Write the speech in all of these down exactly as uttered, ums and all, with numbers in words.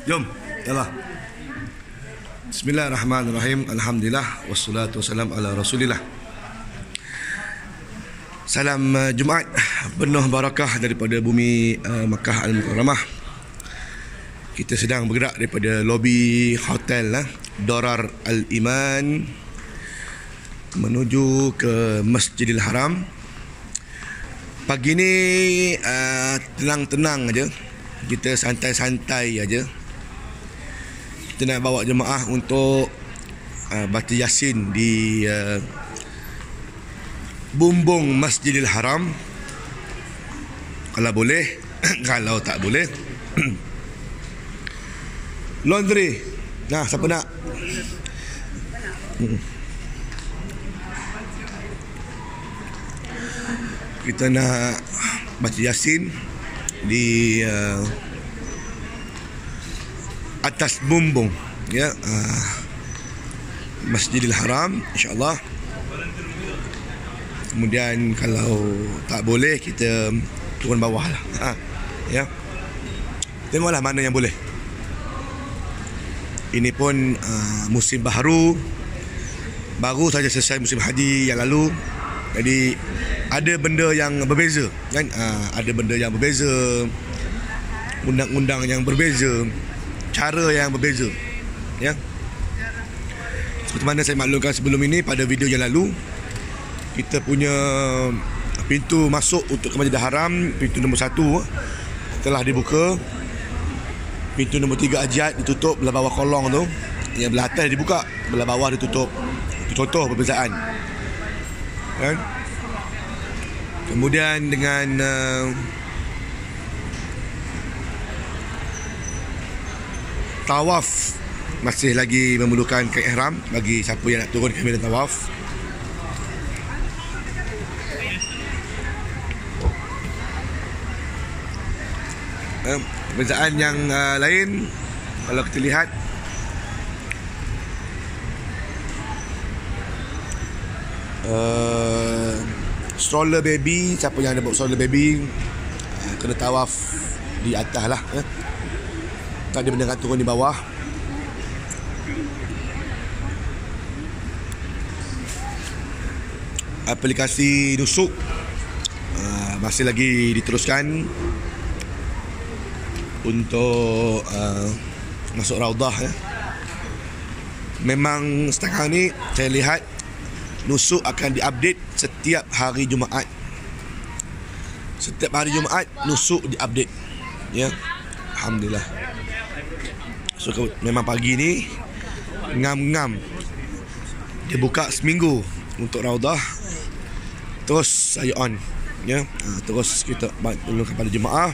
Jom, yalah. Bismillahirrahmanirrahim. Alhamdulillah wassalatu wassalam ala Rasulillah. Salam uh, Jumaat penuh barakah daripada bumi uh, Makkah Al-Mukarramah. Kita sedang bergerak daripada lobi hotel uh, Dorar Al-Iman menuju ke Masjidil Haram. Pagi ni uh, tenang-tenang aja. Kita santai-santai aja. Kita nak bawa jemaah untuk uh, baca Yasin di uh, bumbung Masjidil Haram. Kalau boleh, kalau tak boleh laundry. Nah, siapa nak? Hmm. Kita nak baca Yasin di uh, atas bumbung, ya, uh, Masjidil Haram, insya-Allah. Kemudian kalau tak boleh, kita turun bawah lah, ha, ya. Tengoklah mana yang boleh. Ini pun uh, musim baharu, baru saja selesai musim haji yang lalu. Jadi ada benda yang berbeza, kan? Uh, ada benda yang berbeza, undang-undang yang berbeza, cara yang berbeza, ya. Seperti mana saya maklumkan sebelum ini, pada video yang lalu, kita punya pintu masuk untuk ke Masjidil Haram, pintu nombor satu telah dibuka. Pintu nombor tiga Ajiat ditutup, belah bawah kolong tu. Yang belah atas dibuka, belah bawah ditutup. Itu contoh perbezaan, kan? Kemudian dengan uh, tawaf masih lagi memerlukan kain ihram bagi siapa yang nak turun ke medan tawaf. Uh, perbezaan yang uh, lain, kalau kita lihat, uh, stroller baby, siapa yang ada bawa stroller baby uh, kena tawaf di atas lah, eh. Tak ada benda kat turun di bawah. Aplikasi nusuk uh, masih lagi diteruskan untuk uh, masuk Raudah, ya. Memang sekarang ni saya lihat nusuk akan diupdate setiap hari Jumaat. Setiap hari Jumaat nusuk diupdate, ya. Alhamdulillah. So memang pagi ni ngam-ngam. Dia buka seminggu untuk Raudah. Terus saya on, ya. Terus kita tolong kepada jemaah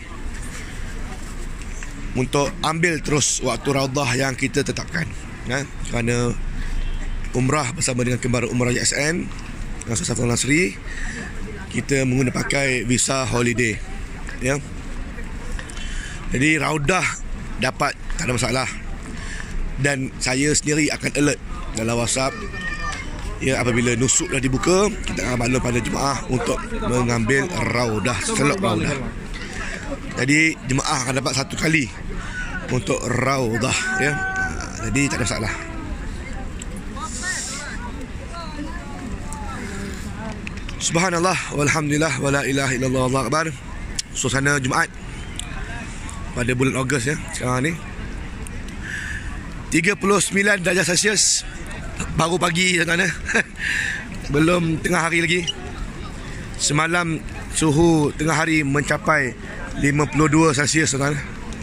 untuk ambil terus waktu Raudah yang kita tetapkan, ya. Kerana umrah bersama dengan kembar umrah Y S N Safwan Nasri, kita menggunakan pakai visa holiday, ya. Jadi Raudah dapat, tak ada masalah. Dan saya sendiri akan alert dalam WhatsApp, ya, apabila nusuk dah dibuka, kita akan maklum pada jemaah untuk mengambil Raudah, selok Raudah. Jadi jemaah akan dapat satu kali untuk Raudah, ya. Jadi tak ada masalah. Subhanallah walhamdulillah wala ilaha illallah wallahu akbar. Suasana Jumaat pada bulan Ogos, ya, sekarang ni tiga puluh sembilan darjah Celsius. Baru pagi, tuan-tuan. Belum tengah hari lagi. Semalam suhu tengah hari mencapai lima puluh dua Celsius, tuan-tuan.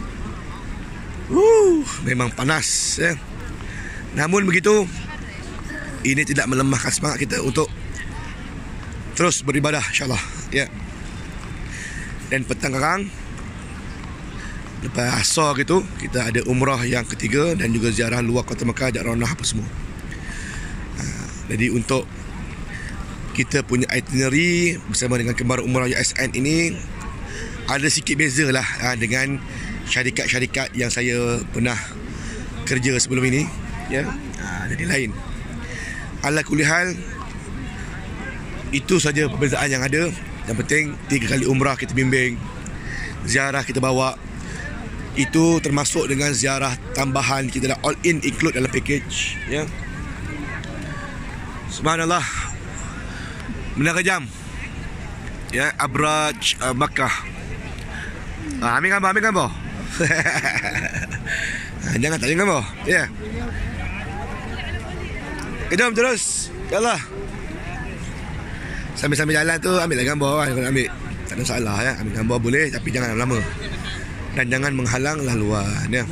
Uh, memang panas, ya. Namun begitu, ini tidak melemahkan semangat kita untuk terus beribadah, insya-Allah, ya. Dan petang sekarang, lepas asar gitu, kita ada umrah yang ketiga dan juga ziarah luar kota Makkah, Ja'ranah apa semua. Ha, jadi untuk kita punya itinerary bersama dengan kembar umrah Y S N ini ada sikit beza lah, ha, dengan syarikat-syarikat yang saya pernah kerja sebelum ini, ya. Ha, jadi lain. Ala kulli hal, itu saja perbezaan yang ada. Yang penting tiga kali umrah kita bimbing, ziarah kita bawa. Itu termasuk dengan ziarah tambahan. Kita dah all in include dalam package, ya. Subhanallah. Menara jam, ya, Abraj uh, Makkah. ah, Ambil gambar, ambil gambar. Jangan tak ambil gambar, ya. Kejam terus, yalah. Sambil-sambil jalan tu ambillah gambar kan, kalau ambil tak ada masalah, ya. Ambil gambar boleh, tapi jangan lama-lama. Dan jangan menghalang laluan, ya.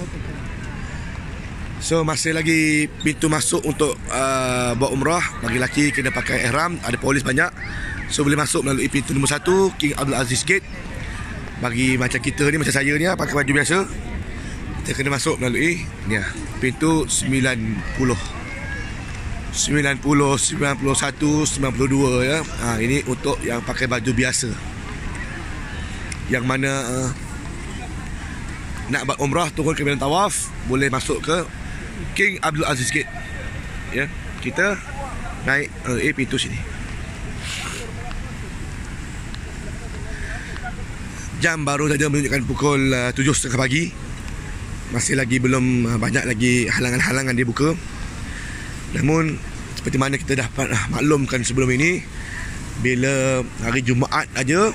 So masih lagi pintu masuk untuk uh, buat umrah. Bagi lelaki kena pakai ihram, ada polis banyak. So boleh masuk melalui pintu nombor satu, King Abdul Aziz Gate. Bagi macam kita ni, macam saya ni, pakai baju biasa, kita kena masuk melalui ni, pintu sembilan puluh, sembilan puluh, sembilan puluh satu, sembilan puluh dua, ya. Ha, ini untuk yang pakai baju biasa, yang mana uh, nak buat umrah, turun ke medan tawaf, boleh masuk ke King Abdul Aziz Gate, ya. Kita naik uh, eh, pintu sini. Jam baru saja menunjukkan pukul uh, tujuh tiga puluh pagi. Masih lagi belum uh, banyak lagi halangan-halangan dia buka. Namun seperti mana kita dah uh, maklumkan sebelum ini, bila hari Jumaat aja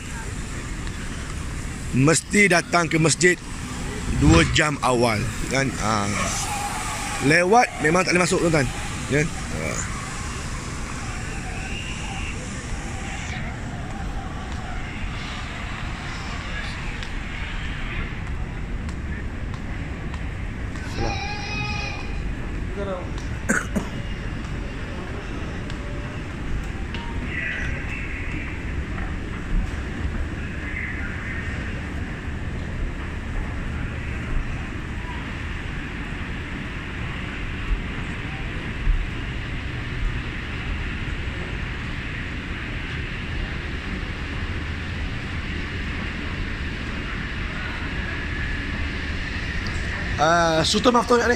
mesti datang ke masjid dua jam awal, kan. uh, Lewat memang tak boleh masuk, tuan-tuan, ya. uh. Uh, Sultan Maftuh ni.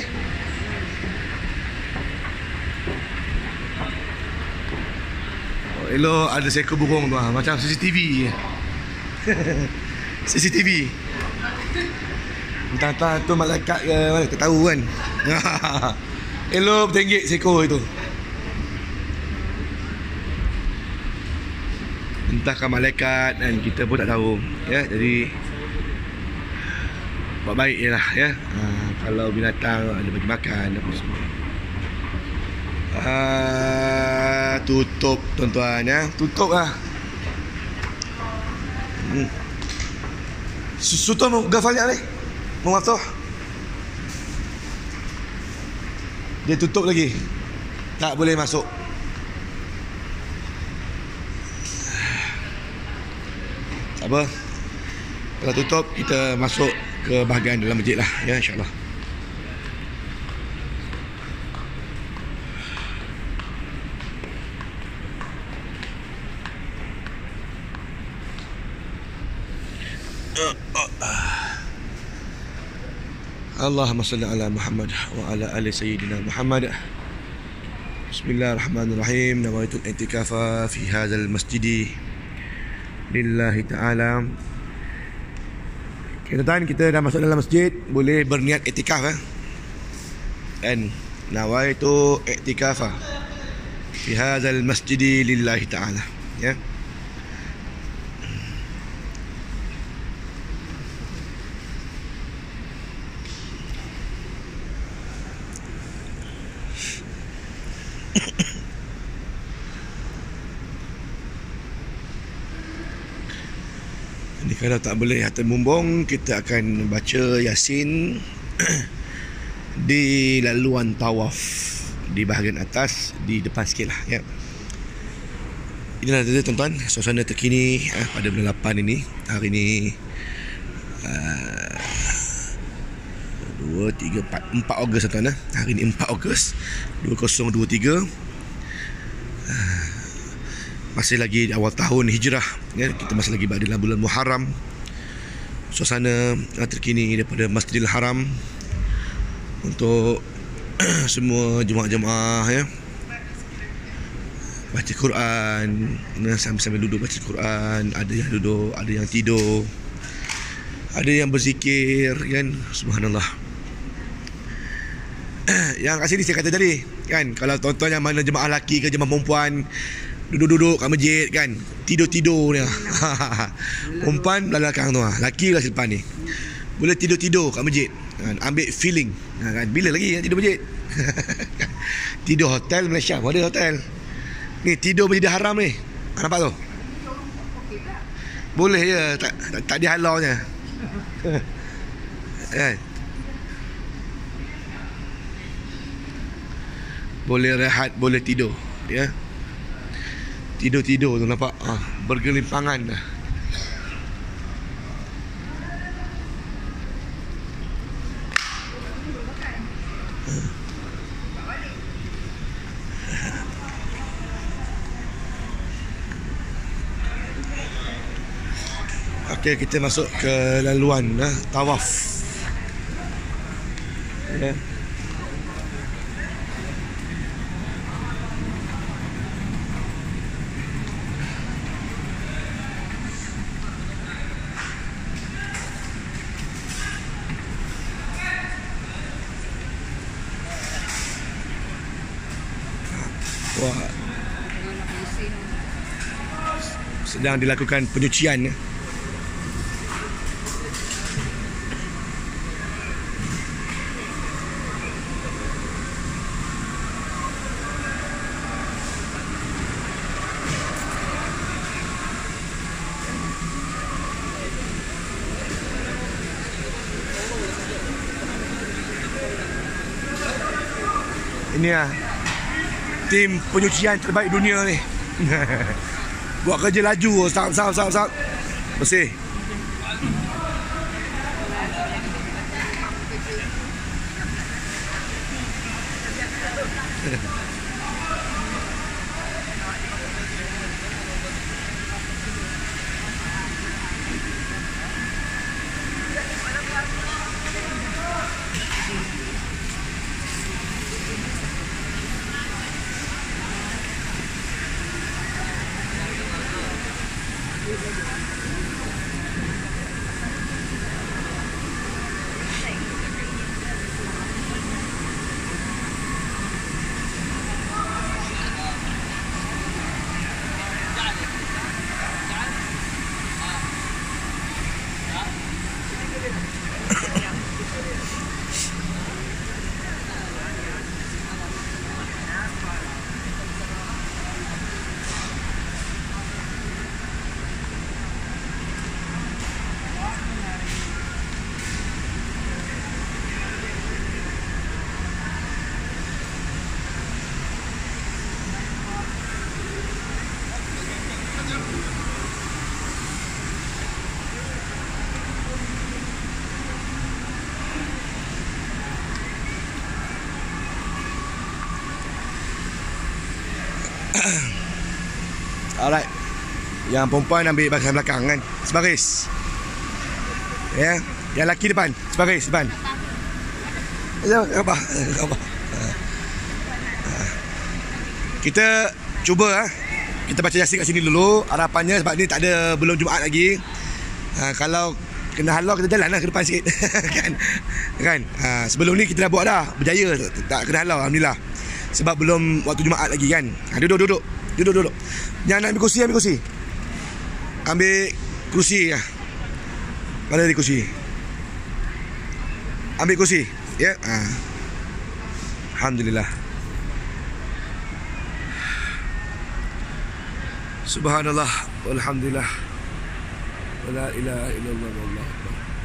Oh, elok ada seekor burung tu, macam C C T V. C C T V. Entah-entah tu malaikat ke mana, tak tahu kan. Elok bertenggek seekor itu. Entahkah malaikat, dan kita pun tak tahu, ya. Jadi buat baik je lah, ya. Ha, kalau binatang ada bagi makan apa semua. Ha, tutup, tuan-tuan, ya. Tutup lah. hmm. Sultan mau gafalnya ni, mau maftuh. Dia tutup lagi, tak boleh masuk. Tak apa, kalau tutup kita masuk ke bahagian dalam masjid lah, ya, insyaAllah. Allahumma salli ala Muhammad wa ala ali sayyidina Muhammad. Bismillahirrahmanirrahim. Nawaitul i'tikafa fi hadzal masjidi lillahi ta'ala. Okay, tuan-tuan, kita dah masuk dalam masjid, boleh berniat iktikaf, eh? Dan nawaitu i'tikafa fi hadzal masjidi lillahi ta'ala, ya. Jadi kalau tak boleh hatam bumbung, kita akan baca Yasin di laluan tawaf, di bahagian atas, di depan sikit lah, ya. Inilah dia, tuan-tuan, suasana terkini eh, pada bulan lapan ini. Hari ini uh, dua, tiga, empat, empat Ogos, tuan-tuan, eh. Hari ini empat Ogos dua ribu dua puluh tiga. uh, Masih lagi awal tahun hijrah, ya. Kita masih lagi berada dalam bulan Muharram. Suasana terkini daripada Masjidil Haram untuk semua jemaah-jemaah, ya, baca Quran, sambil-sambil duduk baca Quran. Ada yang duduk, ada yang tidur. Ada yang berzikir kan, subhanallah. Yang kat sini saya kata tadi kan, kalau tuan-tuan yang mana jemaah lelaki ke jemaah perempuan duduk-duduk kat masjid kan, tidur-tidur ni. Perempuan belah belakang tu, lelaki belah depan ni. Boleh tidur-tidur kat masjid kan, ambil feeling kan. Bila lagi tidur masjid? Tidur hotel Malaysia pun ada hotel. Ni tidur masjid haram ni. Nampak tu? Boleh je, tak tak, tak dihalaunya. Kan? Boleh rehat, boleh tidur, ya. Tidur-tidur tu nampak, ah, bergelimpangan dah. Okey, kita masuk ke laluan nah, tawaf. Ya. Wah. Sedang dilakukan penyucian. Ini lah tim penyucian terbaik dunia ni. Buat kerja laju, sap sap sap sap. Bersih. Alright. Yang perempuan ambil bahagian belakang kan, sebaris. Ya, yeah. Yang lelaki depan, sebaris depan. Ya, apa? Apa? Kita cuba ah. Kita baca Yasin kat sini dulu. Harapannya sebab ni tak ada, belum Jumaat lagi. Ha, kalau kena halau kita jalan lah ke depan sikit. Kan? Kan? Ha, sebelum ni kita dah buat dah, berjaya, tak kena halau, alhamdulillah. Sebab belum waktu Jumaat lagi kan. Ha, duduk duduk. Duduk duduk. Jangan nak ambil kursi, ambil kursi. Ambil kursi ya. Mana di kursi? Ambil kursi. Ya. Ha. Alhamdulillah. Subhanallah walhamdulillah. Wala ilaha illallah wallahu akbar.